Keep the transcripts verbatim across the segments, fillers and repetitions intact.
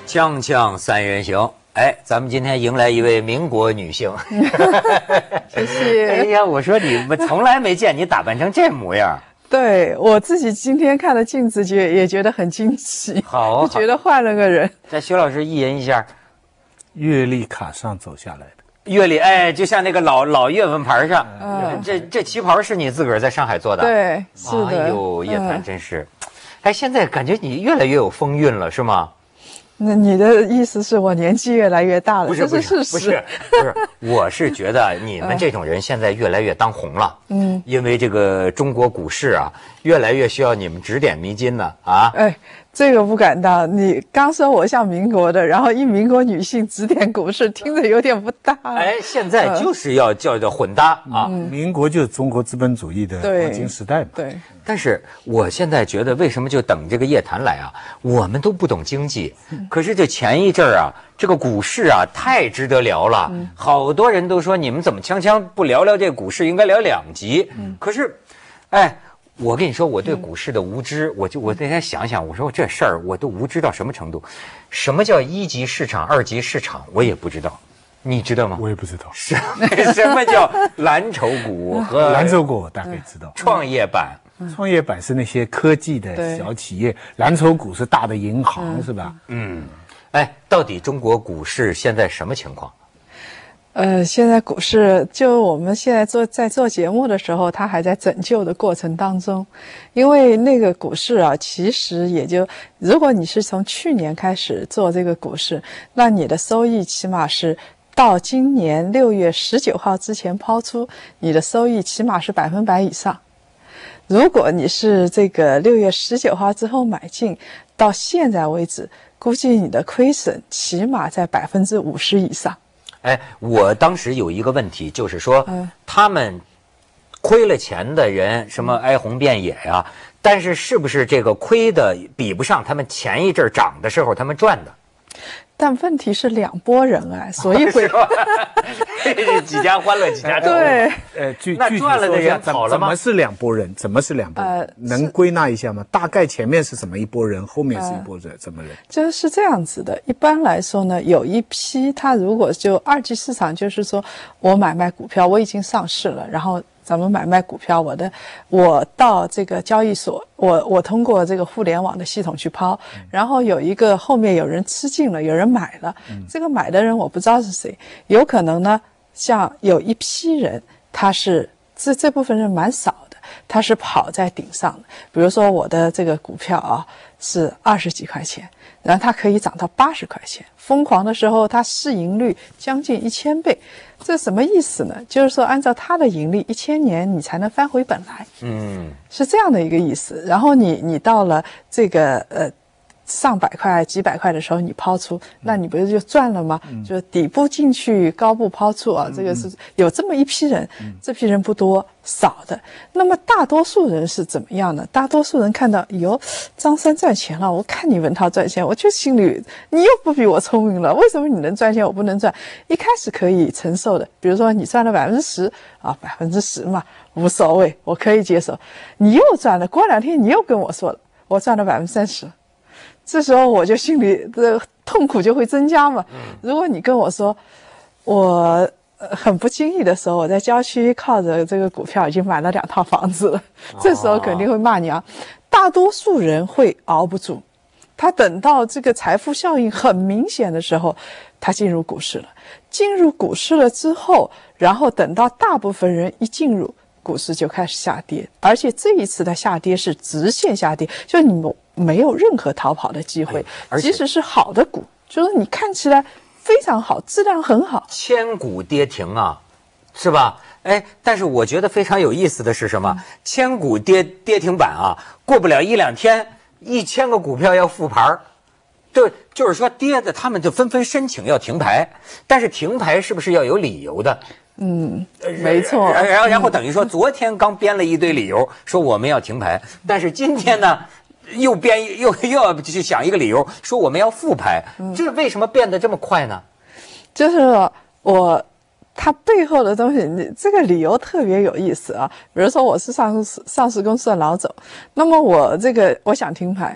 锵锵三人行，哎，咱们今天迎来一位民国女性。 谢谢。 哎呀，我说你们从来没见你打扮成这模样。 对，我自己今天看了镜子，觉也觉得很惊喜。 好， 就觉得换了个人。 在徐老师意淫一下， 阅历卡上走下来的。 阅历，哎，就像那个老老月份牌上，嗯、这这旗袍是你自个儿在上海做的？ 对，是的。 哎呦，叶檀真是，嗯、哎，现在感觉你越来越有风韵了，是吗？ 那你的意思是我年纪越来越大了？ 不是不是这是事实。 不是不是，我是觉得你们这种人现在越来越当红了。嗯，因为这个中国股市啊，越来越需要你们指点迷津呢啊。 哎，这个不敢当。你刚说我像民国的，然后一民国女性指点股市，听着有点不大。 哎，现在就是要叫叫混搭啊。 嗯、民国就是中国资本主义的黄金时代嘛。 对。 但是我现在觉得，为什么就等这个叶檀来啊？我们都不懂经济，可是这前一阵儿啊，这个股市啊太值得聊了。嗯、好多人都说你们怎么锵锵不聊聊这个股市？应该聊两集。嗯、可是，哎，我跟你说，我对股市的无知，嗯、我就我那天想想，我说这事儿我都无知到什么程度？什么叫一级市场、二级市场？我也不知道。你知道吗？ 我也不知道。 什什么叫蓝筹股和蓝筹股？我大概知道。 创业板。 创业板是那些科技的小企业，蓝筹股是大的银行，嗯、是吧？ 嗯，哎，到底中国股市现在什么情况？ 呃，现在股市就我们现在做在做节目的时候，它还在拯救的过程当中，因为那个股市啊，其实也就如果你是从去年开始做这个股市，那你的收益起码是到今年六月十九号之前抛出，你的收益起码是百分百以上。如果你是这个六月十九号之后买进，到现在为止，估计你的亏损起码在百分之五十以上。 哎，我当时有一个问题，就是说，嗯、他们亏了钱的人，什么哀鸿遍野呀、啊，但是是不是这个亏的比不上他们前一阵涨的时候他们赚的？ 但问题是两拨人啊，所以会几家欢乐几家愁。 对， 呃，具那赚了的人好了吗？怎么是两拨人？怎么是两拨人？呃、能归纳一下吗？大概前面是什么一拨人，后面是一拨人，什么人？ 就是这样子的。一般来说呢，有一批他如果就二级市场，就是说我买卖股票，我已经上市了，然后咱们买卖股票，我的我到这个交易所，我我通过这个互联网的系统去抛，嗯、然后有一个后面有人吃进了，有人买了，嗯、这个买的人我不知道是谁，有可能呢，像有一批人，他是这这部分人蛮少的，他是跑在顶上的，比如说我的这个股票啊是二十几块钱，然后它可以涨到八十块钱，疯狂的时候它市盈率将近一千倍。这什么意思呢？就是说按照它的盈利，一千年你才能翻回本来，嗯，是这样的一个意思。然后你你到了这个呃上百块几百块的时候你抛出，那你不是就赚了吗？嗯、就是底部进去高部抛出啊，嗯、这个是有这么一批人，嗯、这批人不多少的。那么大多数人是怎么样呢？大多数人看到哟张三赚钱了，我看你文涛赚钱，我就心里你又不比我聪明了，为什么你能赚钱我不能赚？一开始可以承受的，比如说你赚了百分之十啊，百分之十嘛无所谓，我可以接受。你又赚了，过两天你又跟我说了，我赚了百分之三十。这时候我就心里的痛苦就会增加嘛。如果你跟我说，我很不经意的时候，我在郊区靠着这个股票已经买了两套房子了，这时候肯定会骂娘。大多数人会熬不住，他等到这个财富效应很明显的时候，他进入股市了。进入股市了之后，然后等到大部分人一进入股市就开始下跌，而且这一次的下跌是直线下跌，就你们没有任何逃跑的机会，哎、即使是好的股，就是你看起来非常好，质量很好， 千股跌停啊，是吧？哎，但是我觉得非常有意思的是什么？嗯、千股跌跌停板啊，过不了一两天，一千个股票要复牌，对，就是说跌的他们就纷纷申请要停牌，但是停牌是不是要有理由的？ 嗯，没错。 然后，然后等于说，昨天刚编了一堆理由，说我们要停牌，但是今天呢，又编又又要去想一个理由，说我们要复牌。这为什么变得这么快呢？ 就是我，它背后的东西，这个理由特别有意思啊。比如说，我是上市上市公司的老总，那么我这个我想停牌。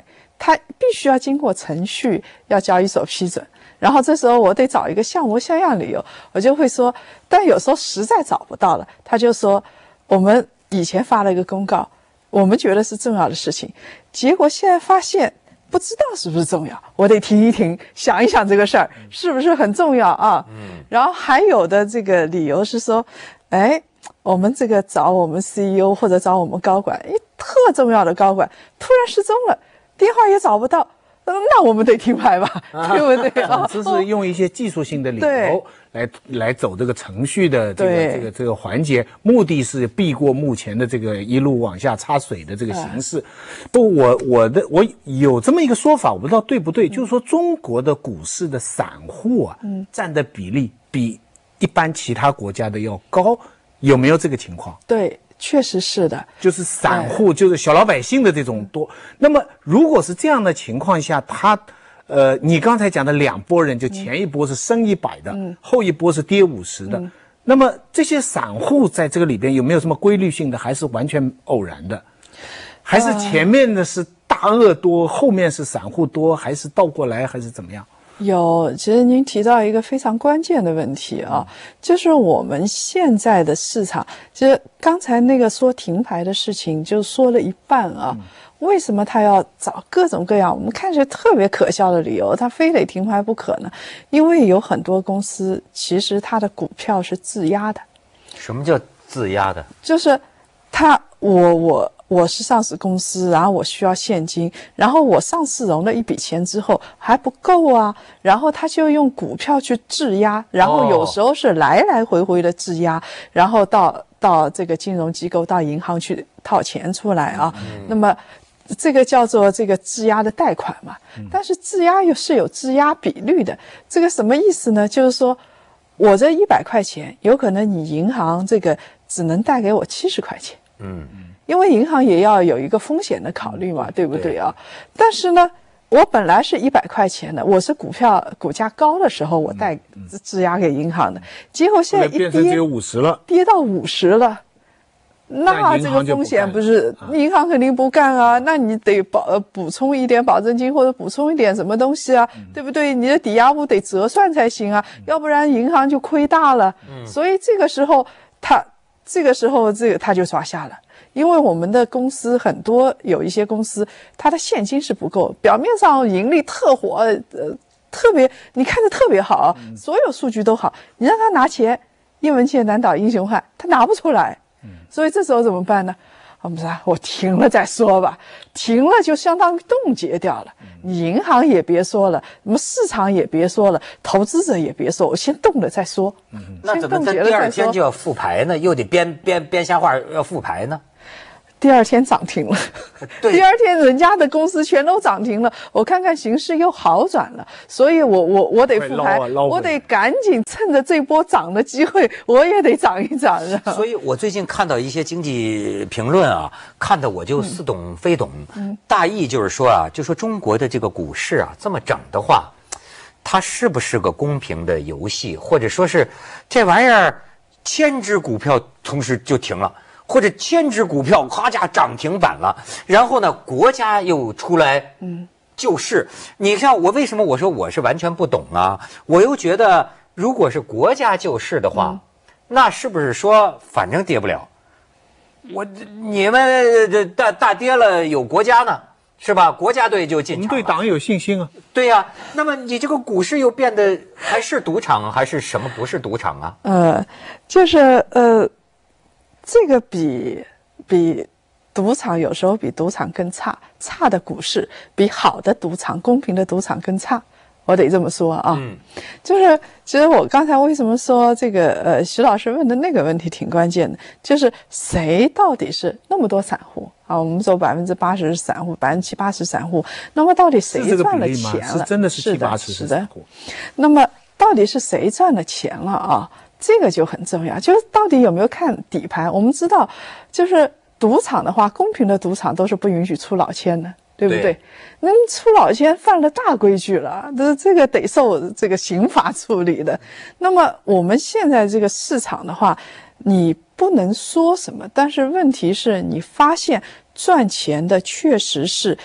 它必须要经过程序，要交易所批准。然后这时候我得找一个像模像样理由，我就会说，但有时候实在找不到了，他就说我们以前发了一个公告，我们觉得是重要的事情，结果现在发现不知道是不是重要，我得停一停，想一想这个事儿是不是很重要啊？嗯。然后还有的这个理由是说，哎，我们这个找我们 C E O 或者找我们高管，哎，特重要的高管突然失踪了，电话也找不到。那我们得停牌吧，对不对啊？ 这是用一些技术性的理由来来走这个程序的这个这个这个环节，目的是避过目前的这个一路往下插水的这个形势。不，我我的我有这么一个说法，我不知道对不对，就是说中国的股市的散户啊，占的比例比一般其他国家的要高，有没有这个情况？ 对。确实是的， 就是散户，就是小老百姓的这种多。那么，如果是这样的情况下，他，呃，你刚才讲的两拨人，就前一波是升一百的，嗯、后一波是跌五十的。嗯、那么这些散户在这个里边有没有什么规律性的，还是完全偶然的？还是前面的是大鳄多，后面是散户多，还是倒过来，还是怎么样？ 有，其实您提到一个非常关键的问题啊，就是我们现在的市场，其实刚才那个说停牌的事情就说了一半啊。为什么他要找各种各样我们看起来特别可笑的理由，他非得停牌不可呢？因为有很多公司其实它的股票是质押的。 什么叫质押的？ 就是他我我。我是上市公司，然后我需要现金，然后我上市融了一笔钱之后还不够啊，然后他就用股票去质押，然后有时候是来来回回的质押，然后到到这个金融机构到银行去套钱出来啊，嗯、那么这个叫做这个质押的贷款嘛，但是质押又是有质押比率的，这个什么意思呢？就是说我这一百块钱，有可能你银行这个只能贷给我七十块钱，嗯。因为银行也要有一个风险的考虑嘛，对不对啊？但是呢，我本来是一百块钱的，我是股票股价高的时候我贷质押给银行的，结果现在一跌只有五十了， 跌到五十了，那这个风险不是银行肯定不干啊？那你得保呃补充一点保证金或者补充一点什么东西啊，对不对？你的抵押物得折算才行啊，要不然银行就亏大了。所以这个时候他这个时候这个他就抓瞎了。因为我们的公司很多有一些公司，它的现金是不够，表面上盈利特火，呃，特别你看着特别好，所有数据都好，你让他拿钱，一文钱难倒英雄汉，他拿不出来，所以这时候怎么办呢？我们说我停了再说吧，停了就相当于冻结掉了，你银行也别说了，什么市场也别说了，投资者也别说，我先冻了再说。 嗯，那怎么在第二天就要复牌呢？又得编编编瞎话要复牌呢？ 第二天涨停了，第二天人家的公司全都涨停了，我看看形势又好转了，所以我我我得复牌，我得赶紧趁着这波涨的机会，我也得涨一涨。 所以我最近看到一些经济评论啊，看得我就似懂非懂，嗯、大意就是说啊，就说中国的这个股市啊这么整的话，它是不是个公平的游戏，或者说是这玩意儿千只股票同时就停了。或者千只股票咔家涨停板了，然后呢，国家又出来救市。你像我为什么我说我是完全不懂啊？我又觉得，如果是国家救市的话，嗯、那是不是说反正跌不了？我你们这大大跌了，有国家呢，是吧？国家队就进场了。 我们对党有信心啊。 对呀、啊，那么你这个股市又变得还是赌场还是什么？不是赌场啊？ 呃，就是呃。这个比比赌场有时候比赌场更差，差的股市比好的赌场、公平的赌场更差，我得这么说啊。嗯，就是其实我刚才为什么说这个呃徐老师问的那个问题挺关键的，就是谁到底是那么多散户啊？我们说百分之八十是散户，百分之七八十散户，那么到底谁赚了钱了？ 是真的是七八十是散户。 那么到底是谁赚了钱了啊？这个就很重要，就是到底有没有看底盘？我们知道，就是赌场的话，公平的赌场都是不允许出老千的，对不对？对，那出老千犯了大规矩了，这这个得受这个刑法处理的。那么我们现在这个市场的话，你不能说什么，但是问题是你发现赚钱的确实是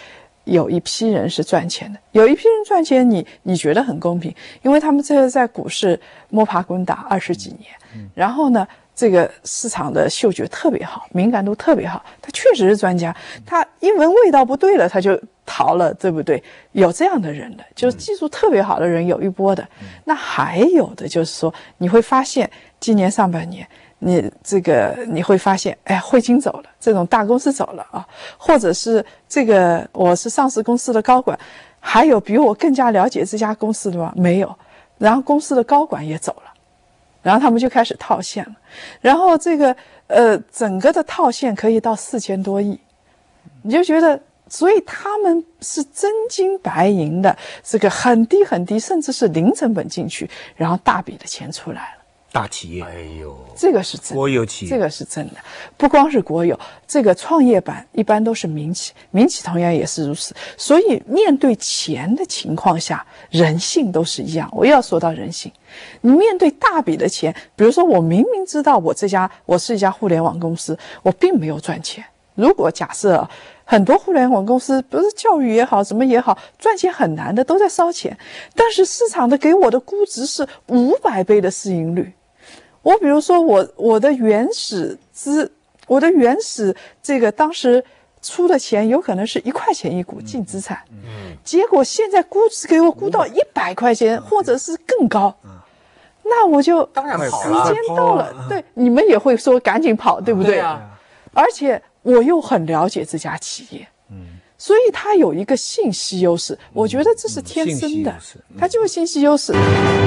有一批人是赚钱的，有一批人赚钱你，你你觉得很公平，因为他们这个在股市摸爬滚打二十几年，然后呢，这个市场的嗅觉特别好，敏感度特别好，他确实是专家，他一闻味道不对了，他就逃了，对不对？有这样的人的，就是技术特别好的人有一波的，那还有的就是说，你会发现今年上半年。你这个你会发现，哎，汇金走了，这种大公司走了啊，或者是这个我是上市公司的高管，还有比我更加了解这家公司的吗？没有，然后公司的高管也走了，然后他们就开始套现了，然后这个呃整个的套现可以到四千多亿，你就觉得，所以他们是真金白银的，这个很低很低，甚至是零成本进去，然后大笔的钱出来了。 大企业， 哎呦， 这个是真的， 国有企业， 这个是真的，不光是国有，这个创业板一般都是民企，民企同样也是如此。所以面对钱的情况下，人性都是一样。我又要说到人性，你面对大笔的钱，比如说我明明知道我这家我是一家互联网公司，我并没有赚钱。如果假设很多互联网公司，不是教育也好，什么也好，赚钱很难的，都在烧钱，但是市场的给我的估值是五百倍的市盈率。我比如说我我的原始资，我的原始这个当时出的钱有可能是一块钱一股净资产，嗯，结果现在估值给我估到一百块钱，或者是更高，那我就当然跑时了， 间到了，对，你们也会说赶紧跑，对不对？ 对啊， 而且我又很了解这家企业，嗯，所以它有一个信息优势，我觉得这是天生的，它就是信息优势。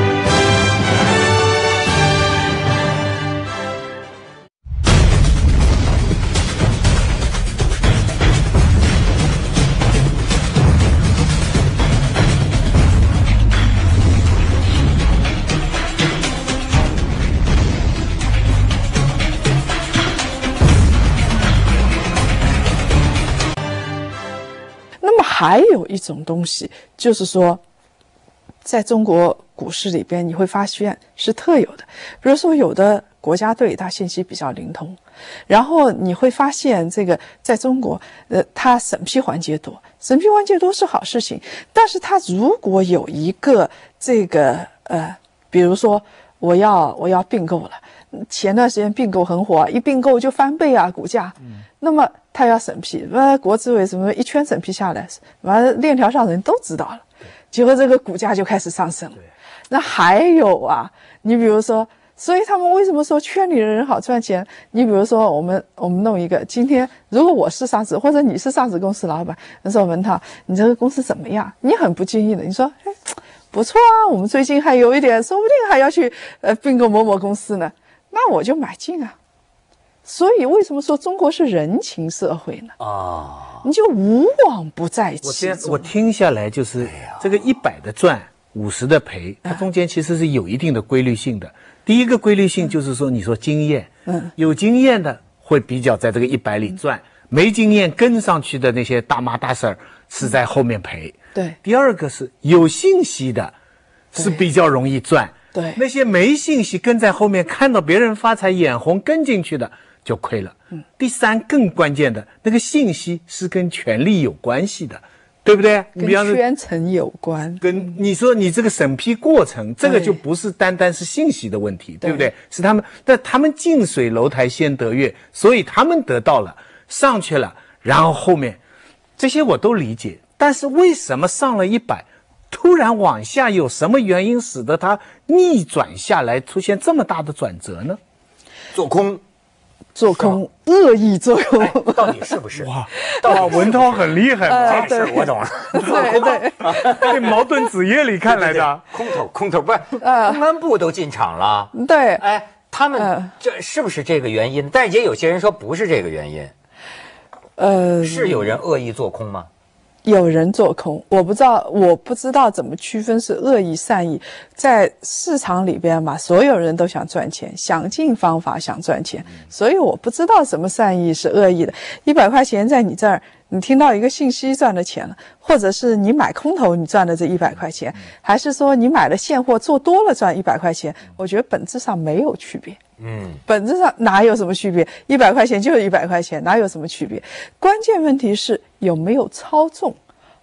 还有一种东西，就是说，在中国股市里边，你会发现是特有的。比如说，有的国家队它信息比较灵通，然后你会发现这个在中国，呃，它审批环节多，审批环节多是好事情。但是它如果有一个这个呃，比如说我要我要并购了，前段时间并购很火，一并购就翻倍啊，股价。嗯，那么他要审批，呃，国资委什么一圈审批下来，完了链条上人都知道了，结果这个股价就开始上升了。那还有啊，你比如说，所以他们为什么说圈里的人好赚钱？你比如说，我们我们弄一个，今天如果我是上市，或者你是上市公司老板，你说文涛，你这个公司怎么样？你很不经意的，你说，哎，不错啊，我们最近还有一点，说不定还要去呃并购某某公司呢，那我就买进啊。所以为什么说中国是人情社会呢？啊，你就无往不在其中。 我我听下来就是这个一百的赚，五十的赔，它中间其实是有一定的规律性的。第一个规律性就是说，你说经验，嗯，有经验的会比较在这个一百里赚，没经验跟上去的那些大妈大婶儿是在后面赔。 对。 第二个是有信息的，是比较容易赚。 对。 那些没信息跟在后面看到别人发财眼红跟进去的。就亏了。嗯，第三更关键的那个信息是跟权力有关系的，对不对？ 跟圈层有关。 跟你说你这个审批过程，这个就不是单单是信息的问题， 对, 对不对？是他们，但他们近水楼台先得月，所以他们得到了上去了，然后后面这些我都理解。但是为什么上了一百，突然往下，有什么原因使得它逆转下来，出现这么大的转折呢？ 做空。 做空，恶意做空、 哎，到底是不是？ 哇，哇，文涛很厉害， 呃、 这事我懂了。 对对， 这矛盾子夜里看来的， 空头空头不是，呃，公安部都进场了。 对， 哎，他们这是不是这个原因？但也有些人说不是这个原因。呃，是有人恶意做空吗？ 有人做空，我不知道，我不知道怎么区分是恶意善意。在市场里边嘛，所有人都想赚钱，想尽方法想赚钱，所以我不知道什么善意是恶意的。一百块钱在你这儿，你听到一个信息赚了钱了，或者是你买空头你赚了这一百块钱，还是说你买了现货做多了赚一百块钱？我觉得本质上没有区别。嗯，本质上哪有什么区别？一百块钱就是一百块钱，哪有什么区别？关键问题是有没有操纵，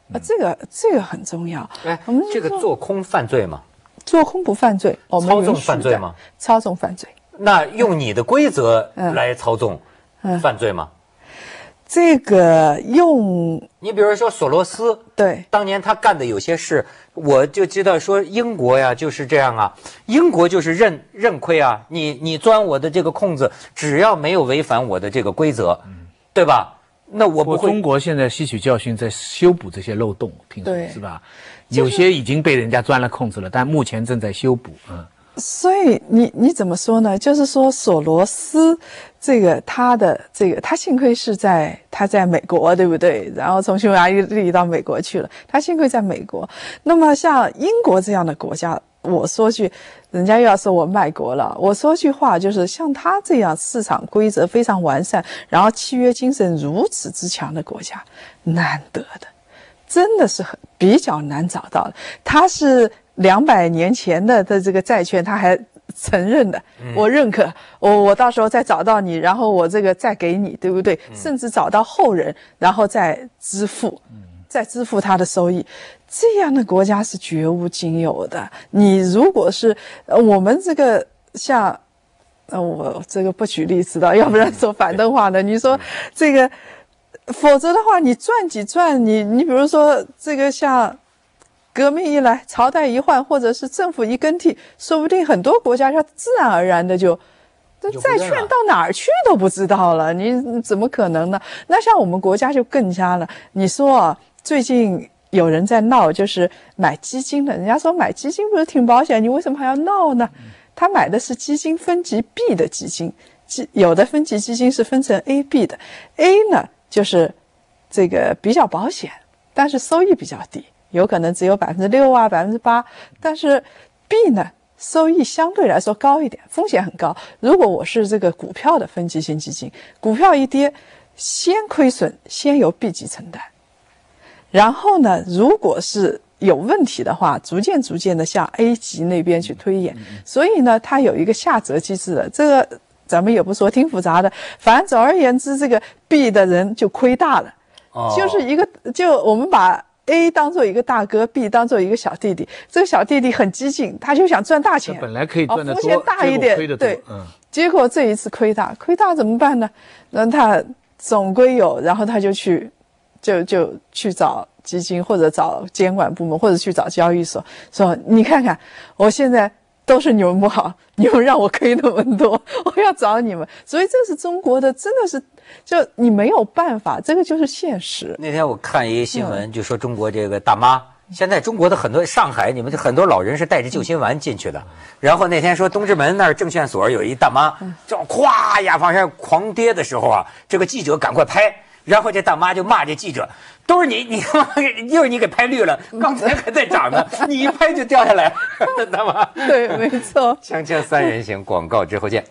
啊，这个这个很重要。 哎我们， 这个做空犯罪吗？ 做空不犯罪，我们操纵允许的犯罪吗？ 操纵犯罪。 那用你的规则嗯来操纵，犯罪吗？ 这个用你比如说索罗斯， 对当年他干的有些事，我就知道说英国呀就是这样啊，英国就是认认亏啊，你你钻我的这个空子，只要没有违反我的这个规则，对吧？那我不会。 中国现在吸取教训，在修补这些漏洞，听说对是吧？有些已经被人家钻了空子了，但目前正在修补。嗯。 所以你你怎么说呢？就是说索罗斯这个他的这个他幸亏是在他在美国，对不对？然后从匈牙利到美国去了，他幸亏在美国。那么像英国这样的国家，我说句，人家又要说我卖国了。我说句话，就是像他这样市场规则非常完善，然后契约精神如此之强的国家，难得的，真的是很比较难找到的。他是两百年前的的这个债券，他还承认的，我认可，我我到时候再找到你，然后我这个再给你，对不对？甚至找到后人，然后再支付，再支付他的收益。这样的国家是绝无仅有的。你如果是呃我们这个像，呃我这个不举例子的，要不然说反动话呢？你说这个，否则的话，你赚几赚，你你比如说这个像。革命一来，朝代一换，或者是政府一更替，说不定很多国家它自然而然的就，这债券到哪儿去都不知道了。你怎么可能呢？那像我们国家就更加了。你说啊，最近有人在闹，就是买基金的，人家说买基金不是挺保险，你为什么还要闹呢？他买的是基金分级 B 的基金，有的分级基金是分成 A、B 的 ，A 呢就是这个比较保险，但是收益比较低。有可能只有百分之六啊，百分之八，但是 B 呢，收益相对来说高一点，风险很高。如果我是这个股票的分级型基金，股票一跌，先亏损，先由 B 级承担。然后呢，如果是有问题的话，逐渐逐渐的向 A 级那边去推演。所以呢，它有一个下折机制的，这个咱们也不说挺复杂的，反正总而言之，这个 B 的人就亏大了， 哦、 就是一个，就我们把。A 当做一个大哥 ，B 当做一个小弟弟。这个小弟弟很激进，他就想赚大钱， 本来可以赚得多， 哦、风险大一点，对，嗯。结果这一次亏大，亏大怎么办呢？那他总归有，然后他就去，就就去找基金或者找监管部门，或者去找交易所，说你看看，我现在都是你们不好，你们让我亏那么多，我要找你们。所以这是中国的，真的是。就你没有办法，这个就是现实。 那天我看一新闻，就说中国这个大妈，现在中国的很多上海，你们很多老人是带着救心丸进去的。然后那天说东直门那儿证券所有一大妈，这咵呀往上狂跌的时候啊，这个记者赶快拍，然后这大妈就骂这记者，都是你，你他妈又是你给拍绿了，刚才还在涨呢，你一拍就掉下来，大妈。 对，没错。 锵锵三人行，广告之后见。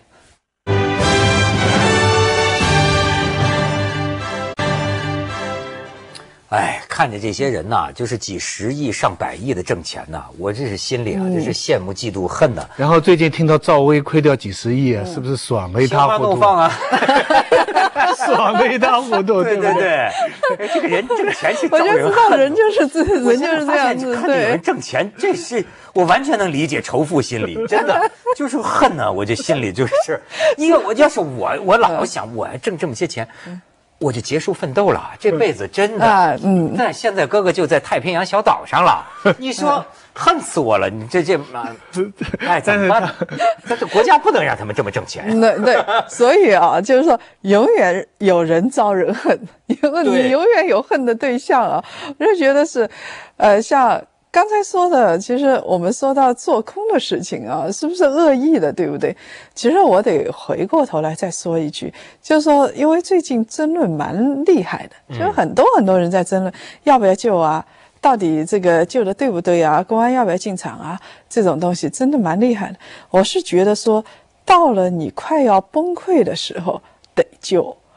哎，看着这些人呐，就是几十亿、上百亿的挣钱呐，我这是心里啊，这是羡慕、嫉妒、恨呐。 然后最近听到赵薇亏掉几十亿啊，是不是爽得一塌糊涂？ 放啊， 爽得一塌糊涂， 对对对。这个人这个钱是招人恨。 我就知道人就是这，人就是这样子。 看着有人挣钱，这是我完全能理解仇富心理，真的就是恨呢。我这心里就是，因为我要是我，我老想我挣这么些钱。我就结束奋斗了，这辈子真的。啊、嗯，但现在哥哥就在太平洋小岛上了，你说恨死我了！你这这啊，哎，怎么办？但是国家不能让他们这么挣钱。 对对，所以啊，就是说，永远有人招人恨，因为你永远有恨的对象啊。我就觉得是，呃，像。刚才说的，其实我们说到做空的事情啊，是不是恶意的，对不对？其实我得回过头来再说一句，就是说，因为最近争论蛮厉害的，就是很多很多人在争论要不要救啊，到底这个救的对不对啊，公安要不要进场啊，这种东西真的蛮厉害的。我是觉得说，到了你快要崩溃的时候得救。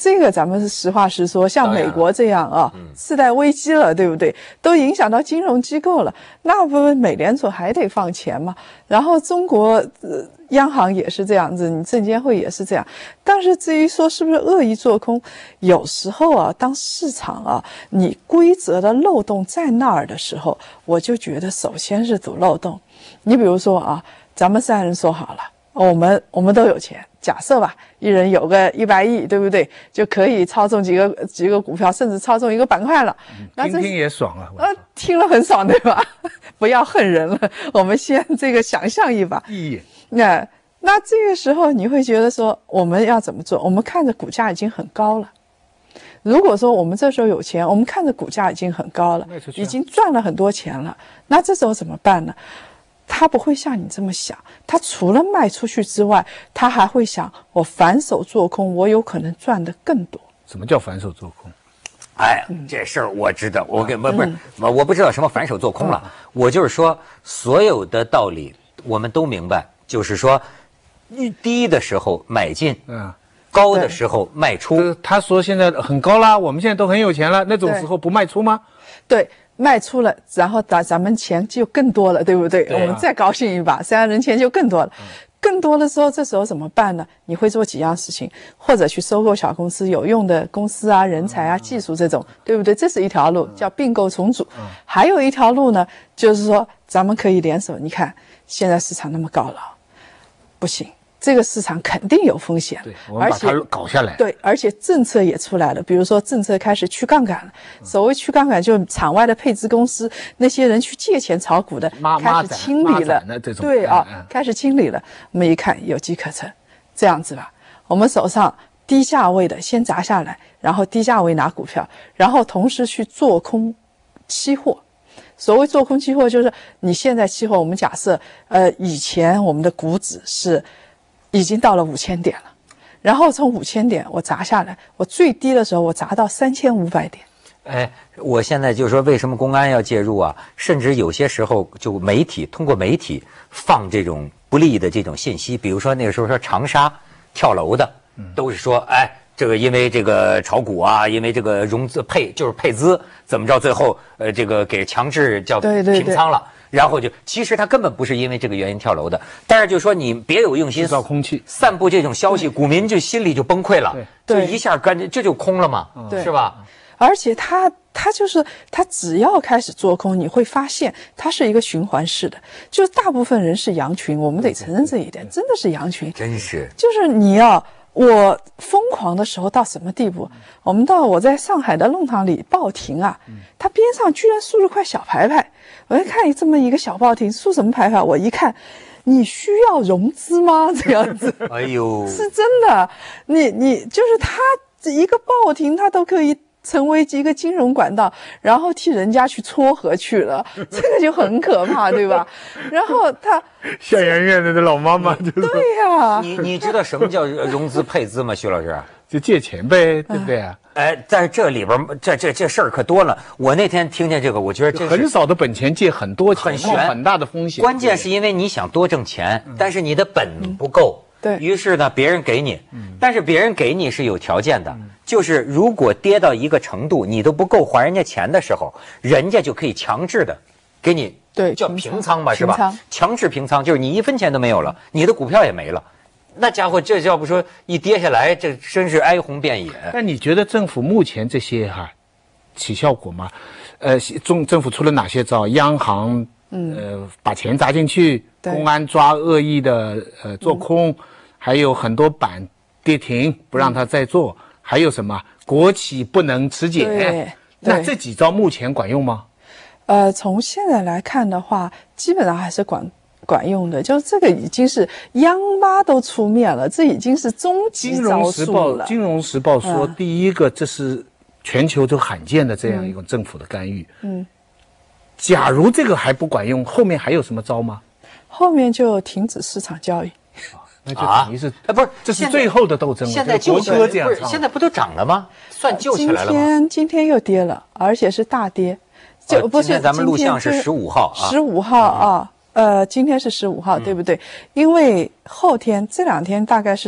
这个咱们是实话实说，像美国这样啊，次贷危机了，对不对？都影响到金融机构了，那不美联储还得放钱吗？然后中国、呃、央行也是这样子，你证监会也是这样。但是至于说是不是恶意做空，有时候啊，当市场啊，你规则的漏洞在那儿的时候，我就觉得首先是堵漏洞。你比如说啊，咱们三人说好了，我们我们都有钱。假设吧，一人有个一百亿，对不对？就可以操纵几个几个股票，甚至操纵一个板块了。 嗯、 那听听也爽啊！ 呃，听了很爽，对吧？不要恨人了，我们先这个想象一把。 意义。 那那这个时候你会觉得说，我们要怎么做？我们看着股价已经很高了。如果说我们这时候有钱，我们看着股价已经很高了，已经赚了很多钱了，那这时候怎么办呢？他不会像你这么想，他除了卖出去之外，他还会想，我反手做空，我有可能赚得更多。 什么叫反手做空？ 哎，这事儿我知道，我给不不是我不知道什么反手做空了，我就是说所有的道理我们都明白，就是说低的时候买进，嗯，高的时候卖出。 他说现在很高啦，我们现在都很有钱了，那种时候不卖出吗？ 对。卖出了，然后咱咱们钱就更多了，对不对？对啊、我们再高兴一把，三人钱就更多了。嗯、更多的时候，这时候怎么办呢？你会做几样事情，或者去收购小公司、有用的公司啊、人才啊、技术这种，对不对？这是一条路，叫并购重组。嗯、还有一条路呢，就是说咱们可以联手。你看现在市场那么高了，不行。这个市场肯定有风险， 对，我们把它搞下来。 对，而且政策也出来了，比如说政策开始去杠杆了。嗯、所谓去杠杆，就是场外的配资公司那些人去借钱炒股的，开始清理了。对啊、嗯，开始清理了。我们一看有机可乘，这样子吧，我们手上低价位的先砸下来，然后低价位拿股票，然后同时去做空期货。所谓做空期货，就是你现在期货，我们假设，呃，以前我们的股指是。已经到了五千点了，然后从五千点我砸下来，我最低的时候我砸到三千五百点。 哎，我现在就是说，为什么公安要介入啊？甚至有些时候就媒体通过媒体放这种不利的这种信息，比如说那个时候说长沙跳楼的，都是说哎，这个因为这个炒股啊，因为这个融资配就是配资怎么着，最后呃这个给强制叫平仓了。对对对，然后就，其实他根本不是因为这个原因跳楼的，但是就说你别有用心， 制造空气， 散布这种消息，股民就心里就崩溃了，对，就一下干这就空了嘛， 对， 是吧？ 而且他他就是他只要开始做空，你会发现它是一个循环式的，就是大部分人是羊群，我们得承认这一点，真的是羊群， 真是， 就是你要。我疯狂的时候到什么地步？我们到我在上海的弄堂里报亭啊，它边上居然竖了块小牌牌。我一看这么一个小报亭，竖什么牌牌？我一看，你需要融资吗？这样子， 哎呦， 是真的。你你就是它一个报亭，它都可以成为一个金融管道，然后替人家去撮合去了，这个就很可怕，对吧？然后他下圆圆的老妈妈， 对呀、啊。 你你知道什么叫融资配资吗，徐老师？ 就借钱呗，对不对啊？ 哎，在这里边这这这事儿可多了。我那天听见这个，我觉得这很少的本钱借很多钱， 很悬， 很大的风险。 关键是因为你想多挣钱，但是你的本不够。 对于是呢，别人给你，但是别人给你是有条件的，就是如果跌到一个程度，你都不够还人家钱的时候，人家就可以强制的给你， 对， 叫平仓吧，是吧？强制平仓，就是你一分钱都没有了，你的股票也没了。那家伙，这要不说一跌下来，这真是哀鸿遍野。 那你觉得政府目前这些哈、啊、起效果吗？呃，中政府出了哪些招？央行呃把钱砸进去，公安抓恶意的呃做空。嗯，还有很多板跌停，不让他再做，嗯、还有什么国企不能持减？那这几招目前管用吗？ 呃，从现在来看的话，基本上还是管管用的。就是这个已经是央妈都出面了，这已经是终极招数了。 金融时报说，嗯、第一个这是全球都罕见的这样一种政府的干预。嗯，假如这个还不管用，后面还有什么招吗？ 后面就停止市场交易。 那就等于是， 啊，不是， 这是最后的斗争。 现在国歌这样唱，现在不都涨了吗？算救起来了吗？ 今天今天又跌了，而且是大跌。就不是， 今天咱们录像是十五号啊， 十五号啊，呃，今天是十五号，对不对？因为后天这两天大概是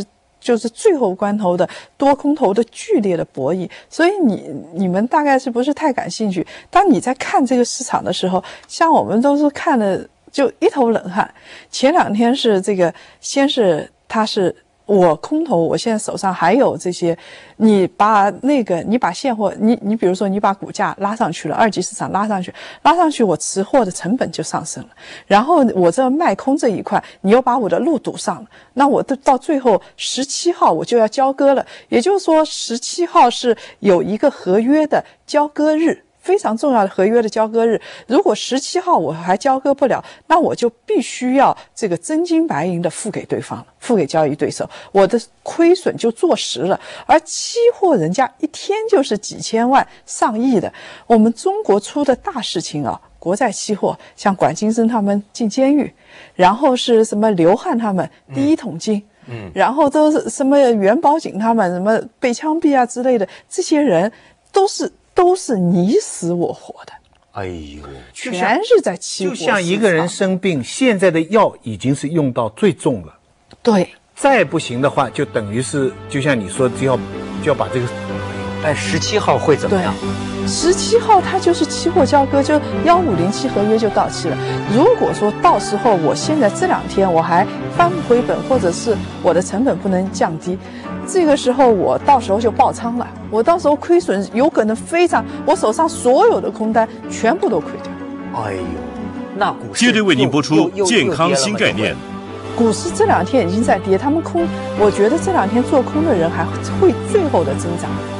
就是最后关头的多空头的剧烈的博弈，所以你你们大概是不是太感兴趣？当你在看这个市场的时候，像我们都是看的就一头冷汗。前两天是这个，先是它是我空头，我现在手上还有这些，你把那个你把现货，你你比如说你把股价拉上去了，二级市场拉上去，拉上去我持货的成本就上升了，然后我这卖空这一块，你又把我的路堵上了，那我到最后十七号我就要交割了，也就是说十七号是有一个合约的交割日。非常重要的合约的交割日，如果十七号我还交割不了，那我就必须要这个真金白银的付给对方了，付给交易对手，我的亏损就坐实了。而期货人家一天就是几千万、上亿的，我们中国出的大事情啊，国债期货，像管金生他们进监狱，然后是什么刘汉他们第一桶金。嗯，然后都是什么元宝警他们什么被枪毙啊之类的，这些人都是。都是你死我活的， 哎呦， 全是在期货市场。 就像一个人生病，现在的药已经是用到最重了， 对， 再不行的话，就等于是就像你说，就要就要把这个。 哎，十七号会怎么样？ 十七号它就是期货交割，就幺五零七合约就到期了。如果说到时候我现在这两天我还翻不回本，或者是我的成本不能降低。这个时候我到时候就爆仓了，我到时候亏损有可能非常，我手上所有的空单全部都亏掉。 哎呦，那股市接着为您播出健康新概念。 股市这两天已经在跌，他们空，我觉得这两天做空的人还会最后的增长。